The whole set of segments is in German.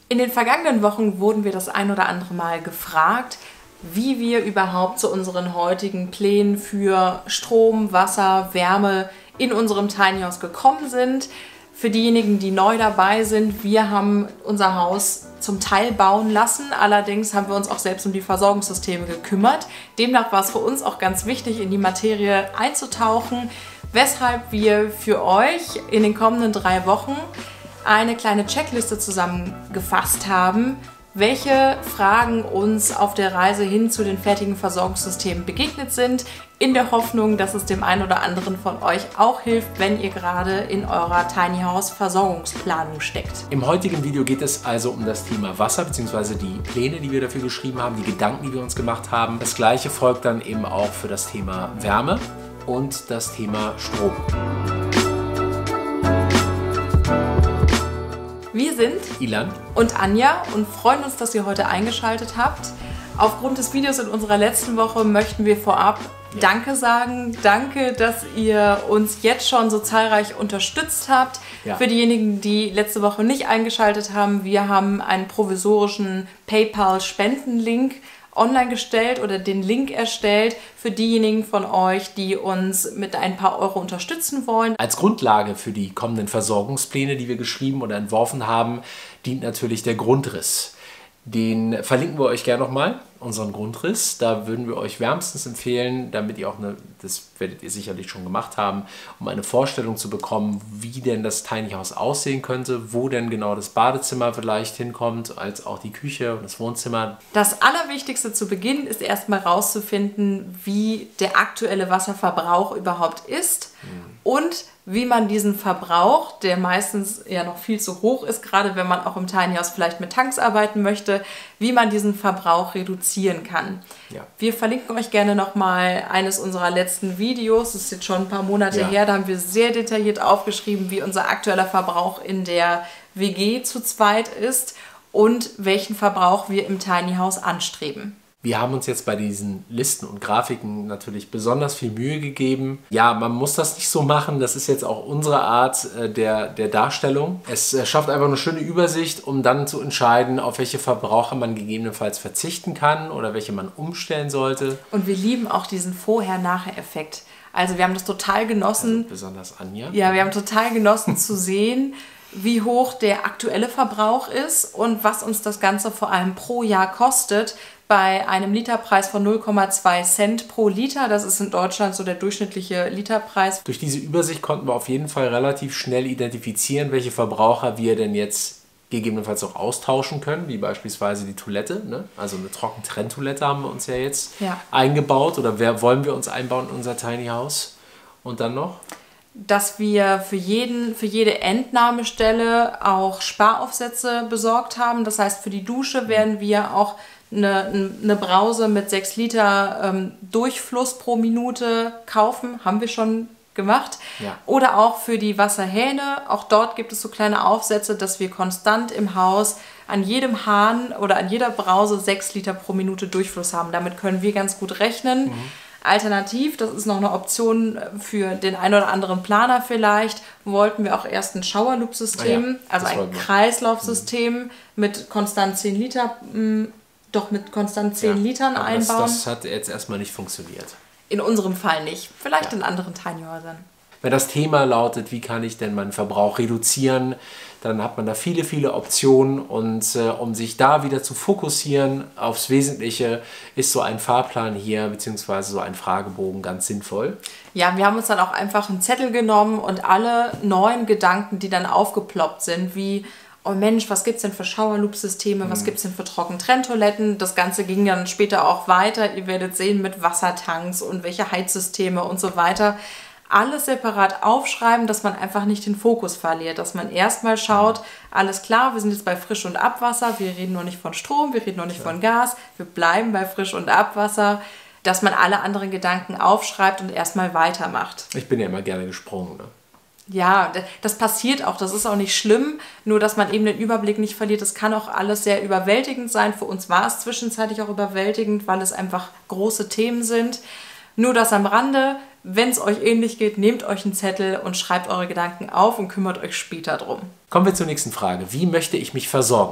In den vergangenen Wochen wurden wir das ein oder andere Mal gefragt, wie wir überhaupt zu unseren heutigen Plänen für Strom, Wasser, Wärme in unserem Tiny House gekommen sind. Für diejenigen, die neu dabei sind, wir haben unser Haus zum Teil bauen lassen, allerdings haben wir uns auch selbst um die Versorgungssysteme gekümmert. Demnach war es für uns auch ganz wichtig, in die Materie einzutauchen, weshalb wir für euch in den kommenden 3 Wochen eine kleine Checkliste zusammengefasst haben, welche Fragen uns auf der Reise hin zu den fertigen Versorgungssystemen begegnet sind, in der Hoffnung, dass es dem einen oder anderen von euch auch hilft, wenn ihr gerade in eurer Tiny House Versorgungsplanung steckt. Im heutigen Video geht es also um das Thema Wasser bzw. die Pläne, die wir dafür geschrieben haben, die Gedanken, die wir uns gemacht haben. Das gleiche folgt dann eben auch für das Thema Wärme und das Thema Strom. Wir sind Ilan und Anja und freuen uns, dass ihr heute eingeschaltet habt. Aufgrund des Videos in unserer letzten Woche möchten wir vorab Danke sagen. Danke, dass ihr uns jetzt schon so zahlreich unterstützt habt. Ja. Für diejenigen, die letzte Woche nicht eingeschaltet haben, wir haben einen provisorischen PayPal-Spendenlink online gestellt oder den Link erstellt für diejenigen von euch, die uns mit ein paar Euro unterstützen wollen. Als Grundlage für die kommenden Versorgungspläne, die wir geschrieben oder entworfen haben, dient natürlich der Grundriss. Den verlinken wir euch gerne nochmal, unseren Grundriss. Da würden wir euch wärmstens empfehlen, damit ihr auch das werdet ihr sicherlich schon gemacht haben, um eine Vorstellung zu bekommen, wie denn das Tiny House aussehen könnte, wo denn genau das Badezimmer vielleicht hinkommt, als auch die Küche und das Wohnzimmer. Das Allerwichtigste zu Beginn ist erstmal rauszufinden, wie der aktuelle Wasserverbrauch überhaupt ist und wie man diesen Verbrauch, der meistens ja noch viel zu hoch ist, gerade wenn man auch im Tiny House vielleicht mit Tanks arbeiten möchte, wie man diesen Verbrauch reduzieren kann. Ja. Wir verlinken euch gerne nochmal eines unserer letzten Videos, das ist jetzt schon ein paar Monate her, da haben wir sehr detailliert aufgeschrieben, wie unser aktueller Verbrauch in der WG zu zweit ist und welchen Verbrauch wir im Tiny House anstreben. Wir haben uns jetzt bei diesen Listen und Grafiken natürlich besonders viel Mühe gegeben. Ja, man muss das nicht so machen, das ist jetzt auch unsere Art der Darstellung. Es schafft einfach eine schöne Übersicht, um dann zu entscheiden, auf welche Verbraucher man gegebenenfalls verzichten kann oder welche man umstellen sollte. Und wir lieben auch diesen Vorher-Nachher-Effekt. Also wir haben das total genossen. Also besonders Anja. Ja, wir haben total genossen zu sehen, wie hoch der aktuelle Verbrauch ist und was uns das Ganze vor allem pro Jahr kostet, bei einem Literpreis von 0,2 Cent pro Liter. Das ist in Deutschland so der durchschnittliche Literpreis. Durch diese Übersicht konnten wir auf jeden Fall relativ schnell identifizieren, welche Verbraucher wir denn jetzt gegebenenfalls auch austauschen können, wie beispielsweise die Toilette. Ne? Also eine Trockentrenntoilette haben wir uns ja jetzt eingebaut oder wollen wir uns einbauen in unser Tiny House. Und dann noch? Dass wir für jede Entnahmestelle auch Sparaufsätze besorgt haben. Das heißt, für die Dusche werden wir auch eine Brause mit 6 Liter Durchfluss pro Minute kaufen. Haben wir schon gemacht. Ja. Oder auch für die Wasserhähne. Auch dort gibt es so kleine Aufsätze, dass wir konstant im Haus an jedem Hahn oder an jeder Brause 6 Liter pro Minute Durchfluss haben. Damit können wir ganz gut rechnen. Alternativ, das ist noch eine Option für den einen oder anderen Planer vielleicht, wollten wir auch erst ein Shower-Loop-System, also ein Kreislaufsystem mit konstant 10 Liter, mit konstant 10 Litern einbauen. Das hat jetzt erstmal nicht funktioniert. In unserem Fall nicht, vielleicht in anderen Tiny Häusern. Wenn das Thema lautet, wie kann ich denn meinen Verbrauch reduzieren, dann hat man da viele, viele Optionen und um sich da wieder zu fokussieren aufs Wesentliche, ist so ein Fahrplan hier bzw. so ein Fragebogen ganz sinnvoll. Ja, wir haben uns dann auch einfach einen Zettel genommen und alle neuen Gedanken, die dann aufgeploppt sind, wie oh Mensch, was gibt es denn für Shower-Loop-Systeme, was gibt es denn für Trockentrenntoiletten? Das Ganze ging dann später auch weiter, ihr werdet sehen, mit Wassertanks und welche Heizsysteme und so weiter. Alles separat aufschreiben, dass man einfach nicht den Fokus verliert, dass man erstmal schaut, alles klar, wir sind jetzt bei Frisch- und Abwasser, wir reden noch nicht von Strom, wir reden noch nicht von Gas, wir bleiben bei Frisch- und Abwasser, dass man alle anderen Gedanken aufschreibt und erstmal weitermacht. Ich bin ja immer gerne gesprungen, ne? Ja, das passiert auch, das ist auch nicht schlimm, nur dass man eben den Überblick nicht verliert. Das kann auch alles sehr überwältigend sein. Für uns war es zwischenzeitlich auch überwältigend, weil es einfach große Themen sind. Nur das am Rande, wenn es euch ähnlich geht, nehmt euch einen Zettel und schreibt eure Gedanken auf und kümmert euch später drum. Kommen wir zur nächsten Frage. Wie möchte ich mich versorgen?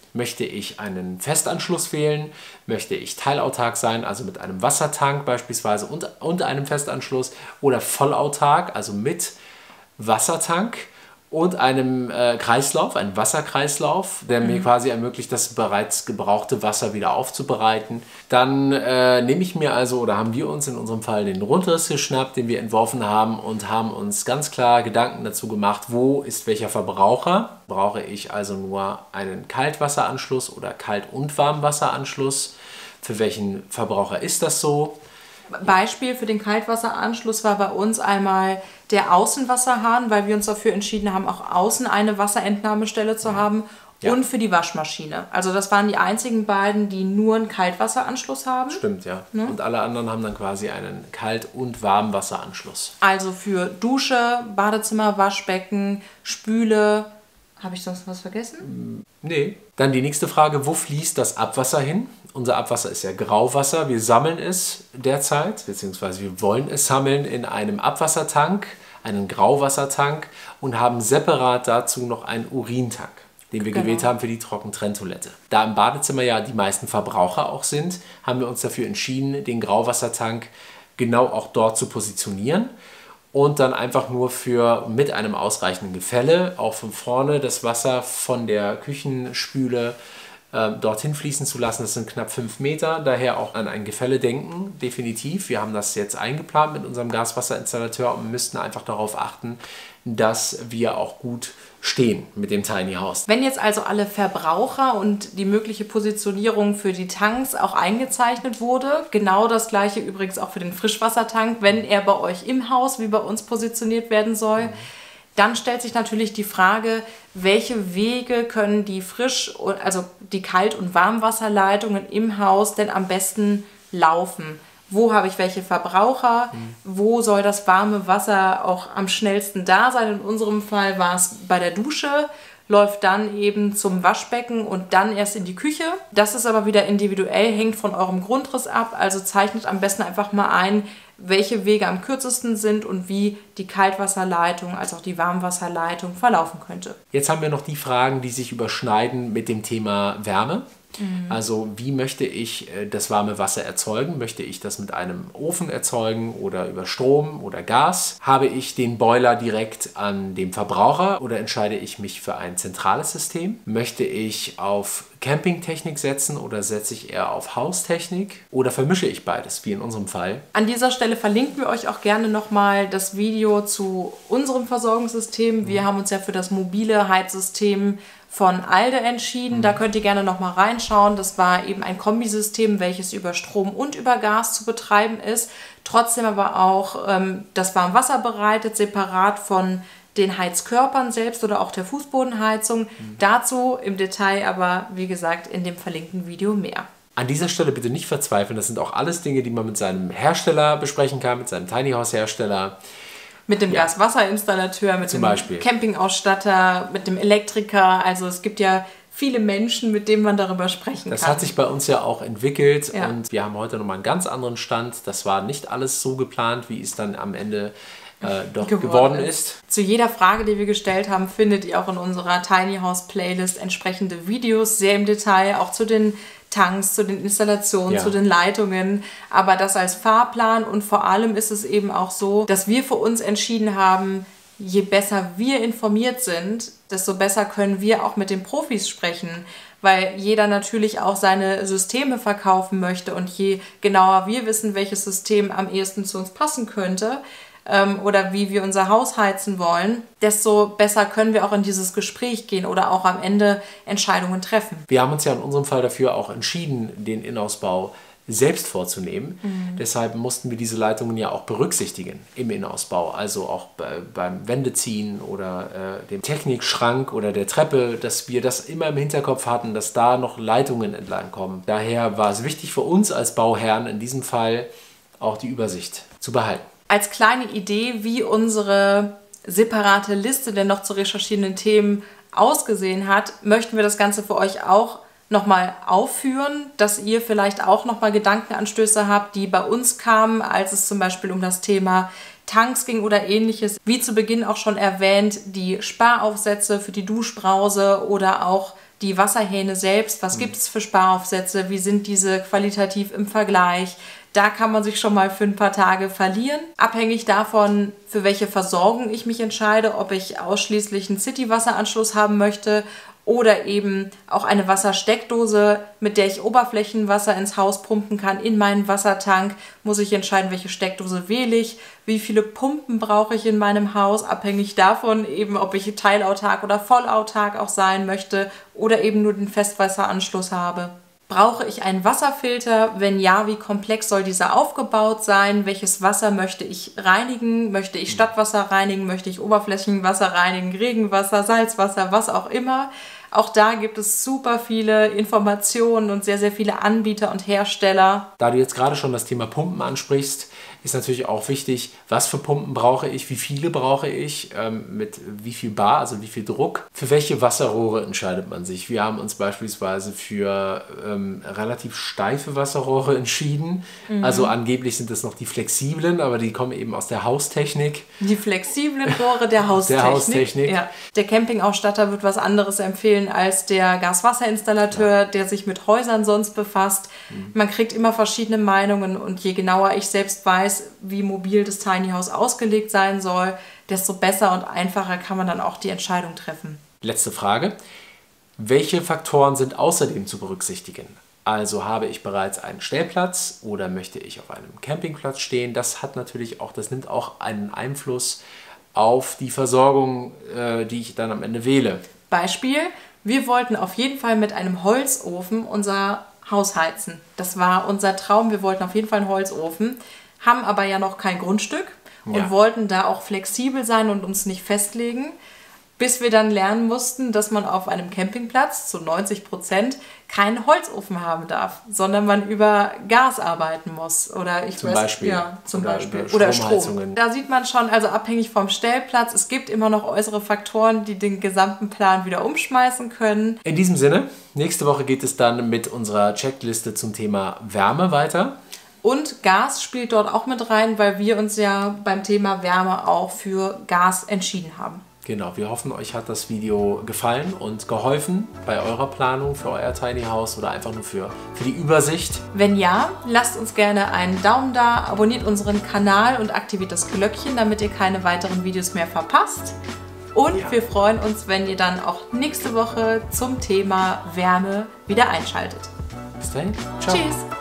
Möchte ich einen Festanschluss wählen? Möchte ich teilautark sein, also mit einem Wassertank beispielsweise und einem Festanschluss? Oder vollautark, also mit Wassertank und einem Kreislauf, einem Wasserkreislauf, der mir quasi ermöglicht, das bereits gebrauchte Wasser wieder aufzubereiten. Dann nehme ich mir also, oder haben wir uns in unserem Fall den Grundriss geschnappt, den wir entworfen haben und haben uns ganz klar Gedanken dazu gemacht, wo ist welcher Verbraucher. Brauche ich also nur einen Kaltwasseranschluss oder Kalt- und Warmwasseranschluss? Für welchen Verbraucher ist das so? Beispiel für den Kaltwasseranschluss war bei uns einmal der Außenwasserhahn, weil wir uns dafür entschieden haben, auch außen eine Wasserentnahmestelle zu haben und für die Waschmaschine. Also das waren die einzigen beiden, die nur einen Kaltwasseranschluss haben. Stimmt, ja. Und alle anderen haben dann quasi einen Kalt- und Warmwasseranschluss. Also für Dusche, Badezimmer, Waschbecken, Spüle. Habe ich sonst was vergessen? Nee. Dann die nächste Frage, wo fließt das Abwasser hin? Unser Abwasser ist ja Grauwasser. Wir sammeln es derzeit, beziehungsweise wir wollen es sammeln in einem Abwassertank, einen Grauwassertank und haben separat dazu noch einen Urintank, den wir gewählt haben für die Trockentrenntoilette. Da im Badezimmer ja die meisten Verbraucher auch sind, haben wir uns dafür entschieden, den Grauwassertank genau auch dort zu positionieren. Und dann einfach nur mit einem ausreichenden Gefälle auch von vorne das Wasser von der Küchenspüle dorthin fließen zu lassen. Das sind knapp 5 Meter, daher auch an ein Gefälle denken, definitiv. Wir haben das jetzt eingeplant mit unserem Gaswasserinstallateur und müssten einfach darauf achten, dass wir auch gut stehen mit dem Tiny House. Wenn jetzt also alle Verbraucher und die mögliche Positionierung für die Tanks auch eingezeichnet wurde, genau das gleiche übrigens auch für den Frischwassertank, wenn er bei euch im Haus wie bei uns positioniert werden soll, dann stellt sich natürlich die Frage, welche Wege können die also die Kalt- und Warmwasserleitungen im Haus denn am besten laufen? Wo habe ich welche Verbraucher? Wo soll das warme Wasser auch am schnellsten da sein? In unserem Fall war es bei der Dusche, läuft dann eben zum Waschbecken und dann erst in die Küche. Das ist aber wieder individuell, hängt von eurem Grundriss ab. Also zeichnet am besten einfach mal ein, welche Wege am kürzesten sind und wie die Kaltwasserleitung als auch die Warmwasserleitung verlaufen könnte. Jetzt haben wir noch die Fragen, die sich überschneiden mit dem Thema Wärme. Also wie möchte ich das warme Wasser erzeugen? Möchte ich das mit einem Ofen erzeugen oder über Strom oder Gas? Habe ich den Boiler direkt an dem Verbraucher oder entscheide ich mich für ein zentrales System? Möchte ich auf Campingtechnik setzen oder setze ich eher auf Haustechnik? Oder vermische ich beides, wie in unserem Fall? An dieser Stelle verlinken wir euch auch gerne nochmal das Video zu unserem Versorgungssystem. Wir haben uns ja für das mobile Heizsystem von Alde entschieden. Da könnt ihr gerne nochmal reinschauen. Das war eben ein Kombisystem, welches über Strom und über Gas zu betreiben ist. Trotzdem aber auch das Warmwasser bereitet, separat von den Heizkörpern selbst oder auch der Fußbodenheizung. Dazu im Detail aber, wie gesagt, in dem verlinkten Video mehr. An dieser Stelle bitte nicht verzweifeln. Das sind auch alles Dinge, die man mit seinem Hersteller besprechen kann, mit seinem Tiny House Hersteller. Mit dem Gaswasserinstallateur, mit dem Campingausstatter, mit dem Elektriker. Also es gibt ja viele Menschen, mit denen man darüber sprechen kann. Das hat sich bei uns ja auch entwickelt und wir haben heute nochmal einen ganz anderen Stand. Das war nicht alles so geplant, wie es dann am Ende doch geworden ist. Zu jeder Frage, die wir gestellt haben, findet ihr auch in unserer Tiny House Playlist entsprechende Videos, sehr im Detail, auch zu den Tanks, zu den Installationen, zu den Leitungen, aber das als Fahrplan und vor allem ist es eben auch so, dass wir für uns entschieden haben, je besser wir informiert sind, desto besser können wir auch mit den Profis sprechen, weil jeder natürlich auch seine Systeme verkaufen möchte und je genauer wir wissen, welches System am ehesten zu uns passen könnte, oder wie wir unser Haus heizen wollen, desto besser können wir auch in dieses Gespräch gehen oder auch am Ende Entscheidungen treffen. Wir haben uns ja in unserem Fall dafür auch entschieden, den Innenausbau selbst vorzunehmen. Deshalb mussten wir diese Leitungen ja auch berücksichtigen im Innenausbau, also auch beim Wendeziehen oder dem Technikschrank oder der Treppe, dass wir das immer im Hinterkopf hatten, dass da noch Leitungen entlang kommen. Daher war es wichtig für uns als Bauherren in diesem Fall auch die Übersicht zu behalten. Als kleine Idee, wie unsere separate Liste der noch zu recherchierenden Themen ausgesehen hat, möchten wir das Ganze für euch auch nochmal aufführen, dass ihr vielleicht auch nochmal Gedankenanstöße habt, die bei uns kamen, als es zum Beispiel um das Thema Tanks ging oder ähnliches. Wie zu Beginn auch schon erwähnt, die Sparaufsätze für die Duschbrause oder auch die Wasserhähne selbst, was gibt es für Sparaufsätze, wie sind diese qualitativ im Vergleich. Da kann man sich schon mal für ein paar Tage verlieren. Abhängig davon, für welche Versorgung ich mich entscheide, ob ich ausschließlich einen City-Wasseranschluss haben möchte oder eben auch eine Wassersteckdose, mit der ich Oberflächenwasser ins Haus pumpen kann, in meinen Wassertank, muss ich entscheiden, welche Steckdose wähle ich, wie viele Pumpen brauche ich in meinem Haus, abhängig davon eben, ob ich teilautark oder vollautark auch sein möchte oder eben nur den Festwasseranschluss habe. Brauche ich einen Wasserfilter? Wenn ja, wie komplex soll dieser aufgebaut sein? Welches Wasser möchte ich reinigen? Möchte ich Stadtwasser reinigen? Möchte ich Oberflächenwasser reinigen? Regenwasser, Salzwasser, was auch immer? Auch da gibt es super viele Informationen und sehr, sehr viele Anbieter und Hersteller. Da du jetzt gerade schon das Thema Pumpen ansprichst, ist natürlich auch wichtig, was für Pumpen brauche ich, wie viele brauche ich, mit wie viel Bar, also wie viel Druck. Für welche Wasserrohre entscheidet man sich? Wir haben uns beispielsweise für relativ steife Wasserrohre entschieden. Also angeblich sind das noch die flexiblen, aber die kommen eben aus der Haustechnik. Die flexiblen Rohre der Haustechnik. Der Haustechnik. Ja. Der Campingausstatter wird was anderes empfehlen als der Gaswasserinstallateur, der sich mit Häusern sonst befasst. Man kriegt immer verschiedene Meinungen und je genauer ich selbst weiß, wie mobil das Tiny House ausgelegt sein soll, desto besser und einfacher kann man dann auch die Entscheidung treffen. Letzte Frage. Welche Faktoren sind außerdem zu berücksichtigen? Also habe ich bereits einen Stellplatz oder möchte ich auf einem Campingplatz stehen? Das nimmt auch einen Einfluss auf die Versorgung, die ich dann am Ende wähle. Beispiel, wir wollten auf jeden Fall mit einem Holzofen unser Haus heizen. Das war unser Traum, wir wollten auf jeden Fall einen Holzofen, haben aber ja noch kein Grundstück und wollten da auch flexibel sein und uns nicht festlegen, bis wir dann lernen mussten, dass man auf einem Campingplatz zu 90% keinen Holzofen haben darf, sondern man über Gas arbeiten muss oder zum Beispiel oder Strom. Da sieht man schon, also abhängig vom Stellplatz, es gibt immer noch äußere Faktoren, die den gesamten Plan wieder umschmeißen können. In diesem Sinne, nächste Woche geht es dann mit unserer Checkliste zum Thema Wärme weiter. Und Gas spielt dort auch mit rein, weil wir uns ja beim Thema Wärme auch für Gas entschieden haben. Genau, wir hoffen, euch hat das Video gefallen und geholfen bei eurer Planung für euer Tiny House oder einfach nur für die Übersicht. Wenn ja, lasst uns gerne einen Daumen da, abonniert unseren Kanal und aktiviert das Glöckchen, damit ihr keine weiteren Videos mehr verpasst. Und wir freuen uns, wenn ihr dann auch nächste Woche zum Thema Wärme wieder einschaltet. Bis dahin, ciao. Tschüss.